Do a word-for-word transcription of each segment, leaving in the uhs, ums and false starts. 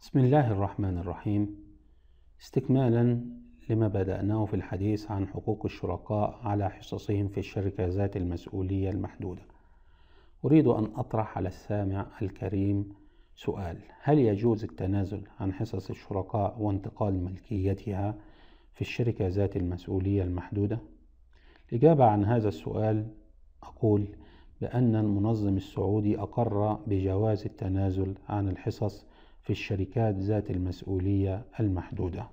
بسم الله الرحمن الرحيم. استكمالا لما بدأناه في الحديث عن حقوق الشركاء على حصصهم في الشركة ذات المسؤولية المحدودة، أريد أن أطرح على السامع الكريم سؤال: هل يجوز التنازل عن حصص الشركاء وانتقال ملكيتها في الشركة ذات المسؤولية المحدودة؟ الإجابة عن هذا السؤال أقول بأن المنظم السعودي أقر بجواز التنازل عن الحصص في الشركات ذات المسؤولية المحدودة،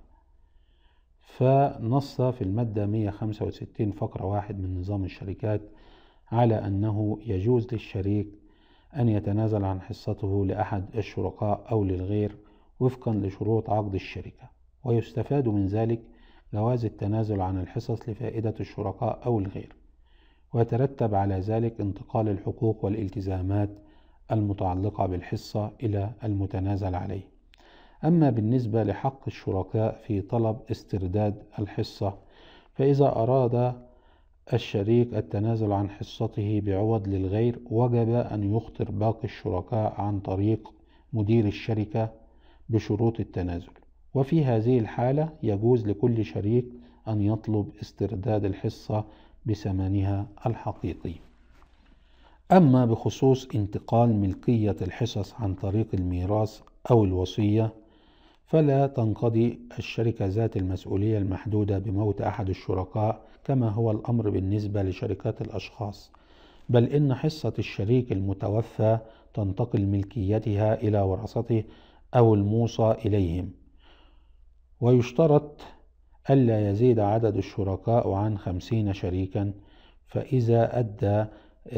فنص في المادة مئة وخمسة وستين فقرة واحد من نظام الشركات على أنه يجوز للشريك أن يتنازل عن حصته لأحد الشركاء أو للغير وفقا لشروط عقد الشركة، ويستفاد من ذلك جواز التنازل عن الحصص لفائدة الشركاء أو الغير، ويترتب على ذلك انتقال الحقوق والالتزامات المتعلقة بالحصة إلى المتنازل عليه. أما بالنسبة لحق الشركاء في طلب استرداد الحصة، فإذا أراد الشريك التنازل عن حصته بعوض للغير وجب أن يخطر باقي الشركاء عن طريق مدير الشركة بشروط التنازل، وفي هذه الحالة يجوز لكل شريك أن يطلب استرداد الحصة بثمنها الحقيقي. أما بخصوص انتقال ملكية الحصص عن طريق الميراث أو الوصية، فلا تنقضي الشركة ذات المسؤولية المحدودة بموت أحد الشركاء كما هو الأمر بالنسبة لشركات الأشخاص، بل إن حصة الشريك المتوفى تنتقل ملكيتها إلى ورثته أو الموصى إليهم، ويشترط ألا يزيد عدد الشركاء عن خمسين شريكا. فإذا أدى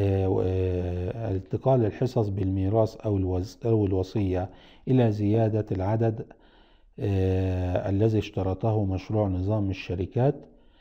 انتقال الحصص بالميراث أو الوصية إلى زيادة العدد الذي اشترطه مشروع نظام الشركات،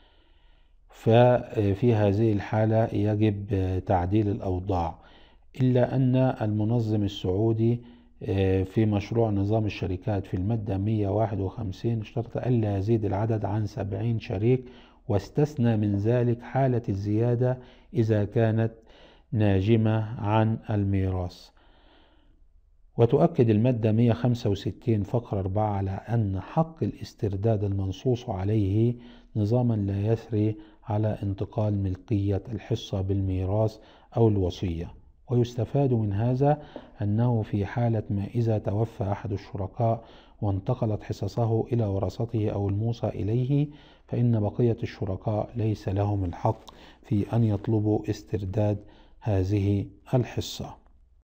ففي هذه الحالة يجب تعديل الأوضاع، إلا أن المنظم السعودي في مشروع نظام الشركات في المادة مئة وواحد وخمسين اشترط ألا يزيد العدد عن سبعين شريك، واستثنى من ذلك حالة الزيادة إذا كانت ناجمة عن الميراث. وتؤكد المادة مئة وخمسة وستين فقرة أربعة على أن حق الاسترداد المنصوص عليه نظاما لا يسري على انتقال ملكية الحصة بالميراث أو الوصية، ويستفاد من هذا أنه في حالة ما إذا توفى أحد الشركاء وانتقلت حصصه إلى ورثته أو الموصى إليه، فإن بقية الشركاء ليس لهم الحق في أن يطلبوا استرداد هذه الحصة.